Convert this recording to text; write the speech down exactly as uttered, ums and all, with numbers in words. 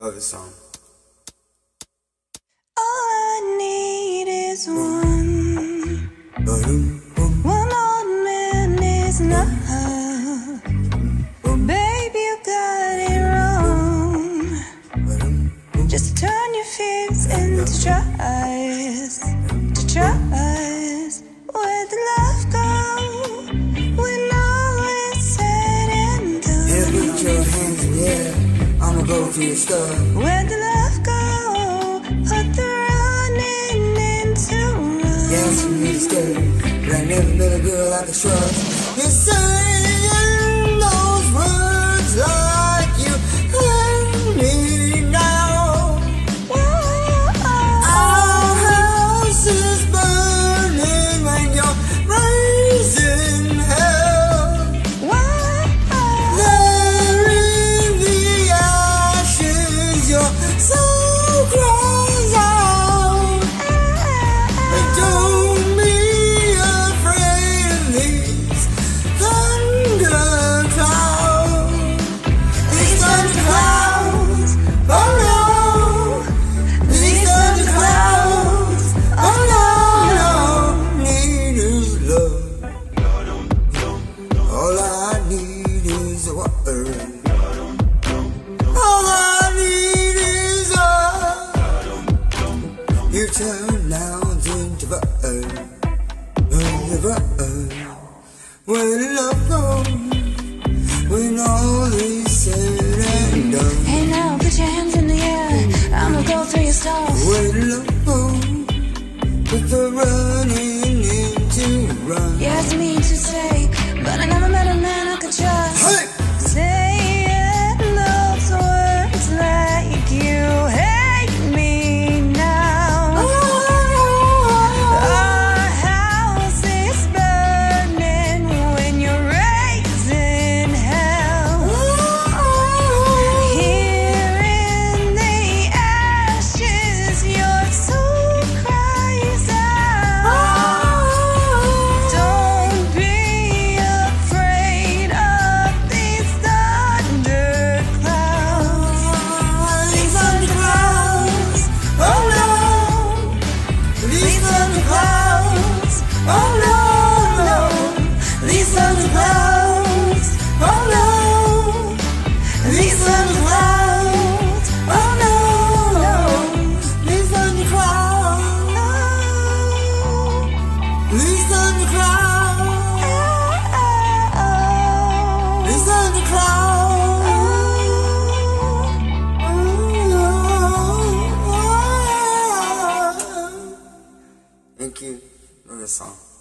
Love this song. All I need is one. One old man is enough. Baby, you got it wrong. Just turn your fears into tries. To tries. Where'd the love go when all is said and done? Yeah, put your hands in the air, I'ma go for your stuff. Where'd the love go? Put the running into run. You asked me to stay, but I never met a girl I could trust. You're saying those words like you hurt me now. Our house is burning when you're raising hell. There in the ashes, your soul cries out. But don't be afraid of these thunder clouds. These thunder clouds, oh no. These thunder clouds, oh no. No need is love. All I need is a word. All I need is a. You turn nouns into verbs, into verbs. When love goes, when all is said and done. Hey now, put your hands in the air, I'ma go through your stuff. When love goes, with the running into run. You asked me to say, but I never met a man I could trust. Hey! Saying those words like you hate me now. Our house is burning when you're raising hell. Here in the ashes, your soul cries out. Don't be afraid of these thunder clouds. These thunder clouds, oh no. These thunder clouds, oh no, no. These thunder clouds, oh no. These thunder clouds, oh no, no. These thunder clouds, these thunder clouds, these thunder clouds. Thank you. Love this song.